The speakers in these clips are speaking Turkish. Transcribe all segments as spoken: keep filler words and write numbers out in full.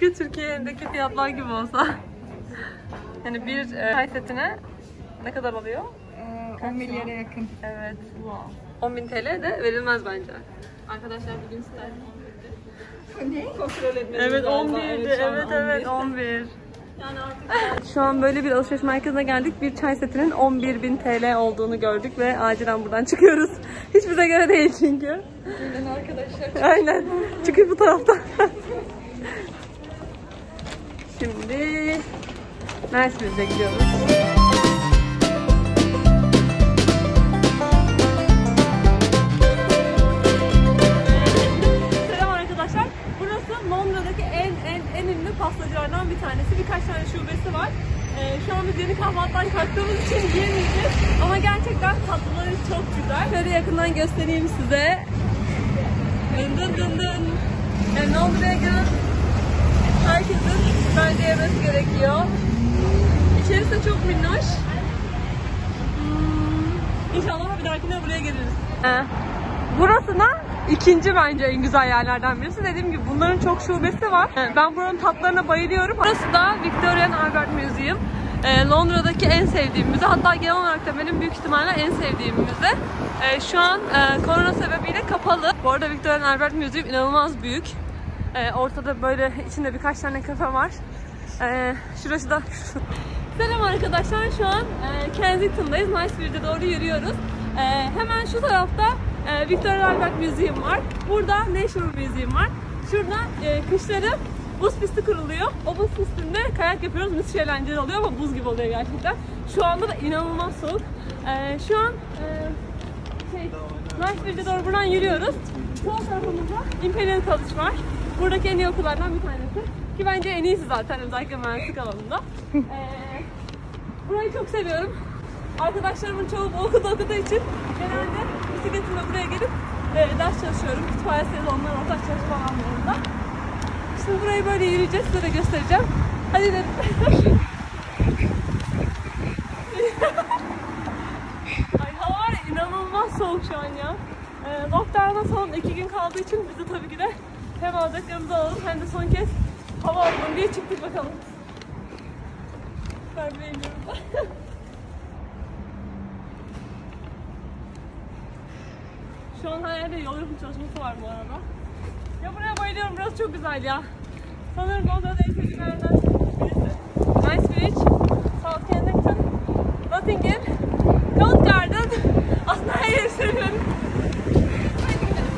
Keşke Türkiye'deki fiyatlar gibi olsa. Yani bir e, çay setine ne kadar oluyor? Ee, on milyara yakın. Evet. on bin T L de verilmez bence. Arkadaşlar bugün sterling Ne? kontrol etmeniz Evet on birdi. Evet Evet evet on bir. Yani artık Şu an böyle bir alışveriş merkezine geldik. Bir çay setinin on bir bin T L olduğunu gördük ve acilen buradan çıkıyoruz. Hiç bize göre değil çünkü. Aynen arkadaşlar. Aynen. Çıkıyor bu taraftan. Şimdi Mersin'e gidiyoruz. Selam arkadaşlar. Burası Londra'daki en en en ünlü pastacılardan bir tanesi. Birkaç tane şubesi var. Ee, şu an biz yeni kahvaltıdan kalktığımız için yiyemeyeceğiz. Ama gerçekten tatlıları çok güzel. Şöyle yakından göstereyim size. Dın dın dın dın. Yani Londra'ya gelen herkesin bence yemesi gerekiyor. İçerisi de çok minnoş. Hmm, İnşallah bir dahakine buraya geliriz. Ee, burası da ikinci bence en güzel yerlerden birisi. Dediğim gibi bunların çok şubesi var. Ee, ben buranın tatlarına bayılıyorum. Burası da Victoria and Albert Museum. Ee, Londra'daki en sevdiğim müze. Hatta genel olarak da benim büyük ihtimalle en sevdiğim müze. Ee, şu an e, korona sebebiyle kapalı. Bu arada Victoria and Albert Museum inanılmaz büyük. Ee, ortada böyle içinde birkaç tane kafe var. Ee, şurası da Selam arkadaşlar, şu an e, Kensington'dayız. Knightsbridge'e doğru yürüyoruz. E, hemen şu tarafta e, Victoria Albert Museum var. Burada National Museum var. Şurada e, kışları buz pisti kuruluyor. O buz pistinde kayak yapıyoruz. Müthiş eğlenceli oluyor ama buz gibi oluyor gerçekten. Şu anda da inanılmaz soğuk. E, şu an e, şey, Knightsbridge'e doğru buradan yürüyoruz. Sol tarafımızda Imperial College var. Buradaki en iyi okullardan bir tanesi. Ki bence en iyisi zaten, özellikle mühendislik alanında. Ee, burayı çok seviyorum. Arkadaşlarımın çoğu bu okulda okuduğu için genelde bisikletimle buraya gelip e, ders çalışıyorum. Kütüphane sezonları, ortak çalışma alanlarında. Şimdi burayı böyle yürüyeceğiz, size de göstereceğim. Hadi gidelim. Ay hava var ya, inanılmaz soğuk şu an ya. E, lockdown'da son iki gün kaldığı için biz de tabii ki de hem alacaklarımızı alalım hem de son kez hava alalım diye çıktık bakalım. Ben buraya iniyorum. Şu an her yerde yol yapım çalışması var bu arada. Ya buraya bayılıyorum, burası çok güzel ya. Sanırım Londra'da en sevdiğim yerlerden birisi. Knightsbridge, South Kensington, Notting Hill, Covent Garden. Aslında her yeri seviyorum. Haydi gidelim.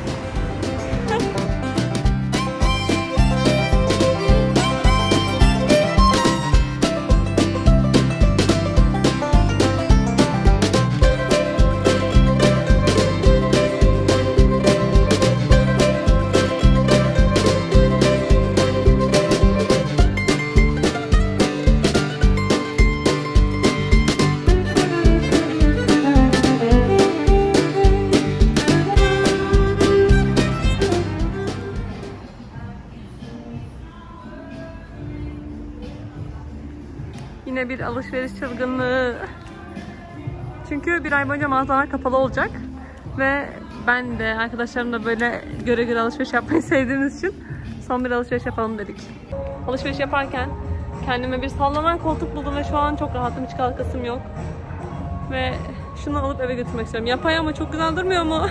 Yine bir alışveriş çılgınlığı. Çünkü bir ay boyunca mağazalar kapalı olacak. Ve ben de arkadaşlarım da böyle göre göre alışveriş yapmayı sevdiğimiz için son bir alışveriş yapalım dedik. Alışveriş yaparken kendime bir sallanan koltuk buldum ve şu an çok rahatım, hiç kalkasım yok. Ve şunu alıp eve götürmek istiyorum. Yapay ama çok güzel durmuyor mu?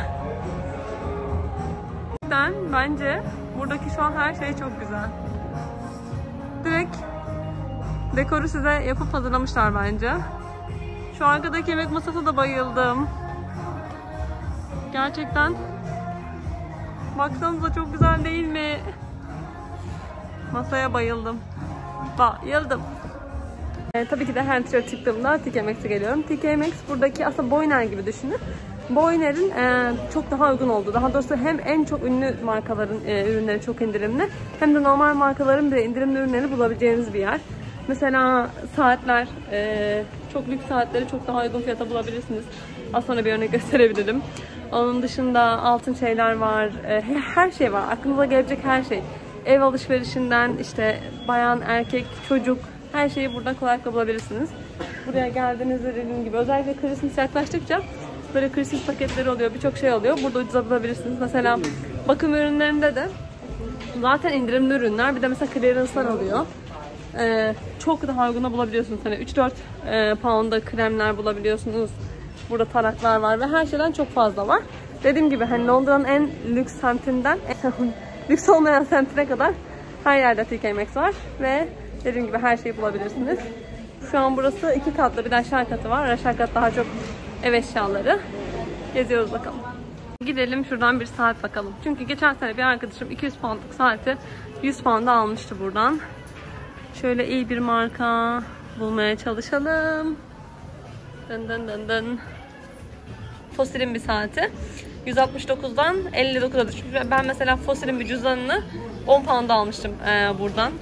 Ben bence buradaki şu an her şey çok güzel. Direkt dekoru size yapıp hazırlamışlar bence. Şu arkadaki yemek masasına da bayıldım. Gerçekten. Baksanıza çok güzel değil mi? Masaya bayıldım. Bayıldım. E, tabii ki de her tişört çıktığımda T K Maxx'e geliyorum. T K Maxx buradaki aslında Boyner gibi düşünün. Boyner'in e, çok daha uygun olduğu, daha doğrusu hem en çok ünlü markaların e, ürünleri çok indirimli, hem de normal markaların bile indirimli ürünlerini bulabileceğiniz bir yer. Mesela saatler, e, çok lüks saatleri çok daha uygun fiyata bulabilirsiniz. Az sonra bir örnek gösterebilirim. Onun dışında altın şeyler var, e, her şey var. Aklınıza gelecek her şey. Ev alışverişinden işte bayan, erkek, çocuk, her şeyi burada kolaylıkla bulabilirsiniz. Buraya geldiğinizde dediğim gibi özellikle Christmas yaklaştıkça böyle Christmas paketleri oluyor, birçok şey oluyor. Burada ucuza bulabilirsiniz. Mesela bakım ürünlerinde de zaten indirimli ürünler. Bir de mesela clearance'lar oluyor. Ee, çok daha uyguna bulabiliyorsunuz. Hani üç dört e, pound'a kremler bulabiliyorsunuz. Burada taraklar var ve her şeyden çok fazla var. Dediğim gibi hani Londra'nın en lüks semtinden lüks olmayan semtine kadar her yerde T K Maxx var ve dediğim gibi her şeyi bulabilirsiniz. Şu an burası iki katlı, bir de aşağı katı var. Aşağı kat daha çok ev eşyaları. Geziyoruz bakalım. Gidelim şuradan bir saat bakalım. Çünkü geçen sene bir arkadaşım iki yüz poundluk saati yüz pound'a almıştı buradan. Şöyle iyi bir marka bulmaya çalışalım. Dın dın dın dın. Fossil'in bir saati. yüz altmış dokuzdan elli dokuza düşmüş. Ben mesela Fossil'in bir cüzdanını on pound'a almıştım ee, buradan.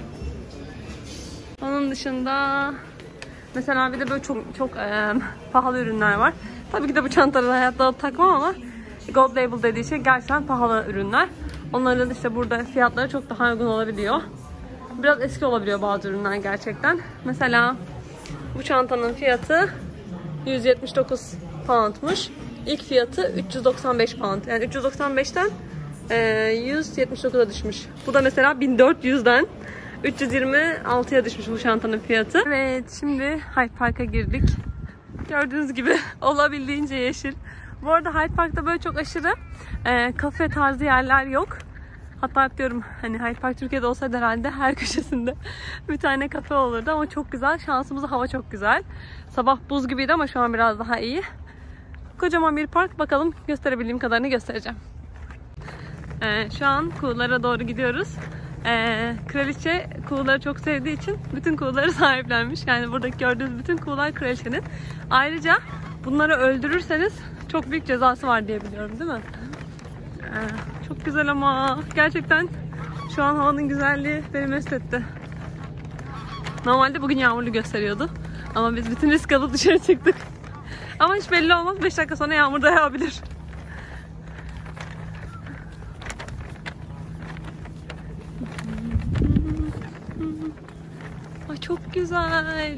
Onun dışında mesela bir de böyle çok çok e, pahalı ürünler var. Tabii ki de bu çantaları hayatta takmam ama Gold Label dediği şey gerçekten pahalı ürünler. Onların işte burada fiyatları çok daha uygun olabiliyor. Biraz eski olabiliyor bazı ürünler gerçekten. Mesela bu çantanın fiyatı yüz yetmiş dokuz poundmuş. İlk fiyatı üç yüz doksan beş pound. Yani üç yüz doksan beşten yüz yetmiş dokuza düşmüş. Bu da mesela bin dört yüzden üç yüz yirmi altıya düşmüş bu çantanın fiyatı. Evet, şimdi Hyde Park'a girdik. Gördüğünüz gibi olabildiğince yeşil. Bu arada Hyde Park'ta böyle çok aşırı e, kafe tarzı yerler yok. Hatta diyorum hani Hyde Park Türkiye'de olsaydı herhalde her köşesinde bir tane kafe olurdu ama çok güzel. Şansımıza hava çok güzel. Sabah buz gibiydi ama şu an biraz daha iyi. Kocaman bir park, bakalım gösterebildiğim kadarını göstereceğim. Ee, şu an kuğulara doğru gidiyoruz. Ee, kraliçe kuğuları çok sevdiği için bütün kuğuları sahiplenmiş. Yani buradaki gördüğünüz bütün kuğular kraliçenin. Ayrıca bunları öldürürseniz çok büyük cezası var diye biliyorum, değil mi? Ee, çok güzel ama gerçekten şu an havanın güzelliği beni mest etti. Normalde bugün yağmurlu gösteriyordu ama biz bütün risk alıp dışarı çıktık. Ama hiç belli olmaz, beş dakika sonra yağmur da yağabilir. Ay çok güzel.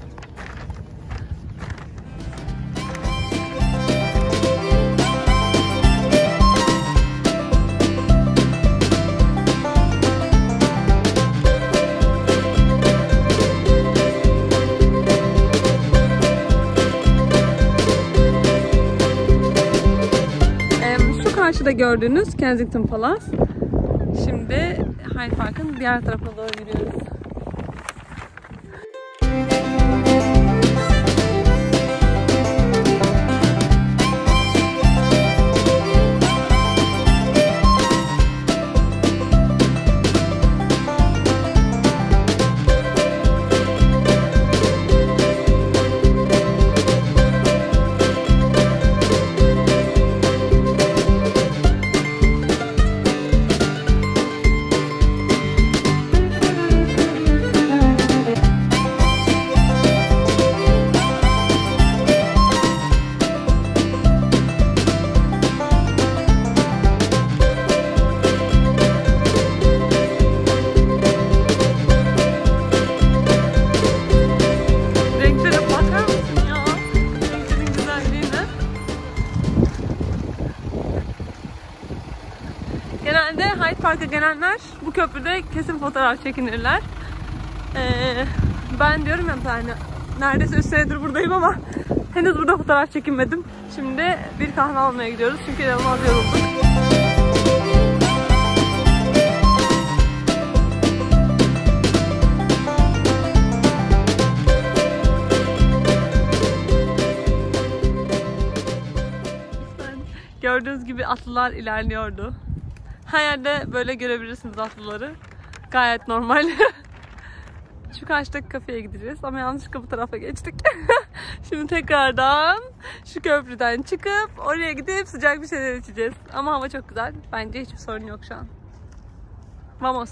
Karşıda gördüğünüz Kensington Palace. Şimdi Hyde Park'ın diğer tarafına doğru yürüyoruz. Genelde Hyde Park'a gelenler bu köprüde kesin fotoğraf çekinirler. Ee, ben diyorum ya hani neredeyse üç senedir buradayım ama henüz burada fotoğraf çekinmedim. Şimdi bir kahve almaya gidiyoruz çünkü inanılmaz yorulduk. Gördüğünüz gibi atlılar ilerliyordu. Her yerde böyle görebilirsiniz atlıları. Gayet normal. Şu karşıdaki kafeye gideceğiz ama yanlışlıkla bu tarafa geçtik. Şimdi tekrardan şu köprüden çıkıp oraya gidip sıcak bir şeyler içeceğiz. Ama hava çok güzel. Bence hiçbir sorun yok şu an. Vamos.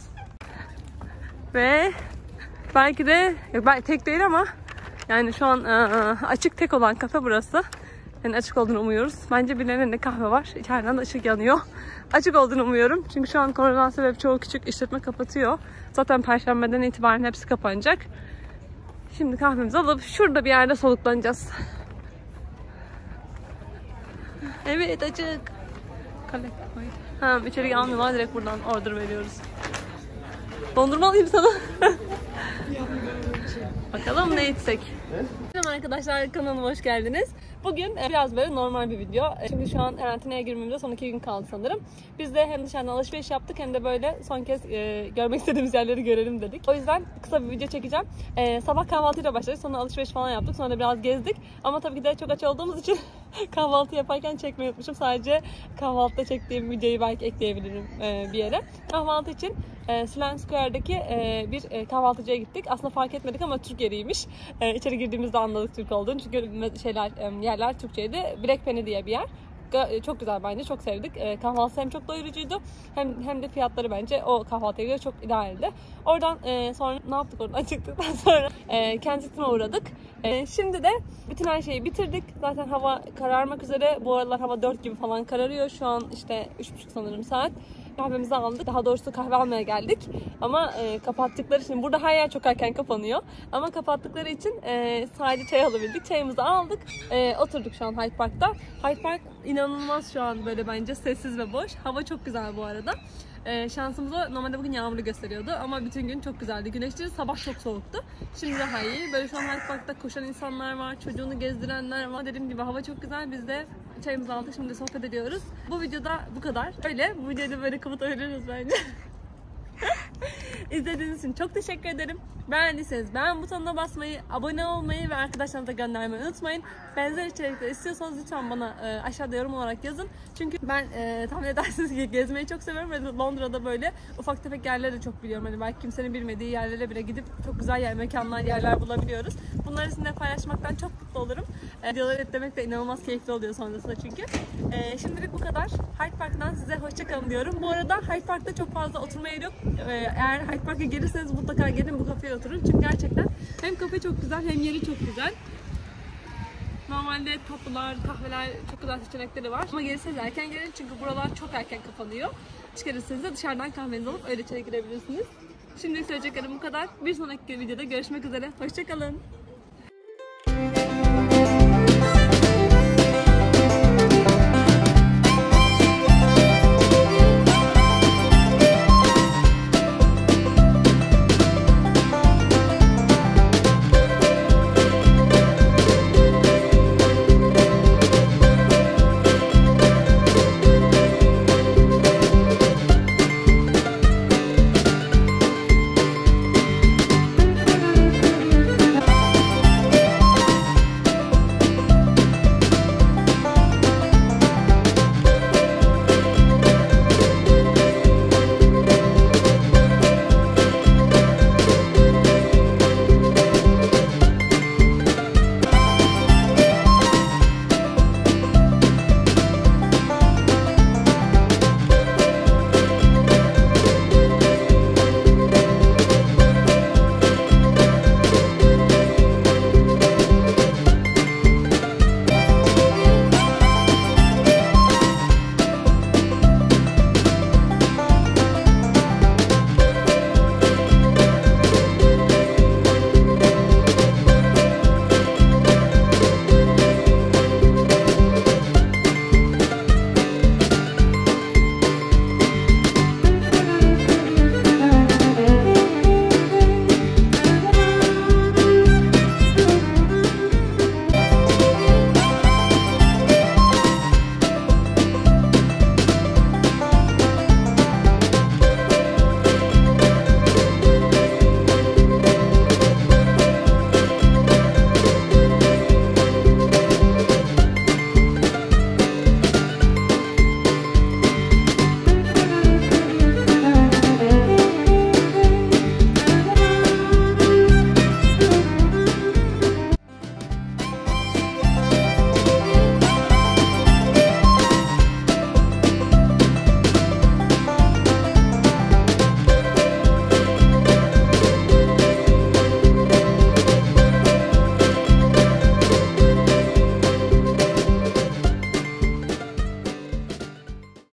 Ve belki de belki tek değil ama yani şu an açık tek olan kafe burası. Yani açık olduğunu umuyoruz. Bence birilerinde kahve var. İçeriden de ışık yanıyor. Açık olduğunu umuyorum. Çünkü şu an koronadan sebep çoğu küçük işletme kapatıyor. Zaten Perşembeden itibaren hepsi kapanacak. Şimdi kahvemizi alıp şurada bir yerde soluklanacağız. Evet, açık. Tamam, içeri almıyorlar. Direkt buradan order veriyoruz. Dondurma alayım sana. Bakalım ne içsek. Merhaba arkadaşlar, kanalıma hoş geldiniz. Bugün biraz böyle normal bir video. Çünkü şu an karantinaya girmemize son iki gün kaldı sanırım. Biz de hem dışarıdan alışveriş yaptık hem de böyle son kez e, görmek istediğimiz yerleri görelim dedik. O yüzden kısa bir video çekeceğim. E, sabah kahvaltıyla başladık, sonra alışveriş falan yaptık, sonra da biraz gezdik. Ama tabii ki de çok aç olduğumuz için kahvaltı yaparken çekmeyi unutmuşum. Sadece kahvaltıda çektiğim videoyu belki ekleyebilirim e, bir yere. Kahvaltı için e, Sloane Square'daki e, bir e, kahvaltıcıya gittik. Aslında fark etmedik ama Türk yeriymiş. E, içeri girdiğimizde anladık Türk olduğunu. Çünkü şeyler e, yerler Türkçeydi. Black Penny diye bir yer. Çok güzel, bence çok sevdik. E, kahvaltısı hem çok doyurucuydu hem hem de fiyatları bence o kahvaltıya göre çok idealdi. Oradan e, sonra ne yaptık, oradan çıktıktan sonra e, Kensington'a uğradık. E, şimdi de bütün her şeyi bitirdik. Zaten hava kararmak üzere. Bu aralar hava dört gibi falan kararıyor. Şu an işte üç buçuk sanırım saat. Kahvemizi aldık. Daha doğrusu kahve almaya geldik. Ama e, kapattıkları için, burada her yer çok erken kapanıyor. Ama kapattıkları için e, sadece çay alabildik. Çayımızı aldık. E, oturduk şu an Hyde Park'ta. Hyde Park inanılmaz şu an böyle bence sessiz ve boş. Hava çok güzel bu arada. Ee, şansımıza normalde bugün yağmurlu gösteriyordu ama bütün gün çok güzeldi. Güneşli, sabah çok soğuktu. Şimdi daha iyi. Böyle şu an Hyde Park'ta koşan insanlar var, çocuğunu gezdirenler var. Dediğim gibi hava çok güzel. Biz de çayımızı aldık, şimdi sohbet ediyoruz. Bu videoda bu kadar. Öyle, bu videoyu da böyle kapatabiliriz bence. İzlediğiniz için çok teşekkür ederim. Beğendiyseniz beğen butonuna basmayı, abone olmayı ve arkadaşlarınıza göndermeyi unutmayın. Benzer içerikler istiyorsanız lütfen bana e, aşağıda yorum olarak yazın. Çünkü ben e, tahmin edersiniz ki gezmeyi çok seviyorum ve Londra'da böyle ufak tefek yerleri de çok biliyorum. Hani belki kimsenin bilmediği yerlere bile gidip çok güzel yer, mekanlar, yerler bulabiliyoruz. Bunları sizinle paylaşmaktan çok mutlu olurum. E, videoları etlemek de inanılmaz keyifli oluyor sonrasında çünkü. E, şimdilik bu kadar. Hyde Park'tan size hoşçakalın diyorum. Bu arada Hyde Park'ta çok fazla oturma yeri yok. E, eğer Hyde Park'a gelirseniz mutlaka gelin, bu kafeye oturun. Çünkü gerçekten hem kafe çok güzel hem yeri çok güzel. Normalde tatlılar, kahveler, çok güzel seçenekleri var. Ama gelirseniz erken gelin çünkü buralar çok erken kapanıyor. Çıkarırsanız da dışarıdan kahvenizi alıp öyle içeri girebilirsiniz. Şimdilik söyleyeceklerim bu kadar. Bir sonraki videoda görüşmek üzere. Hoşçakalın.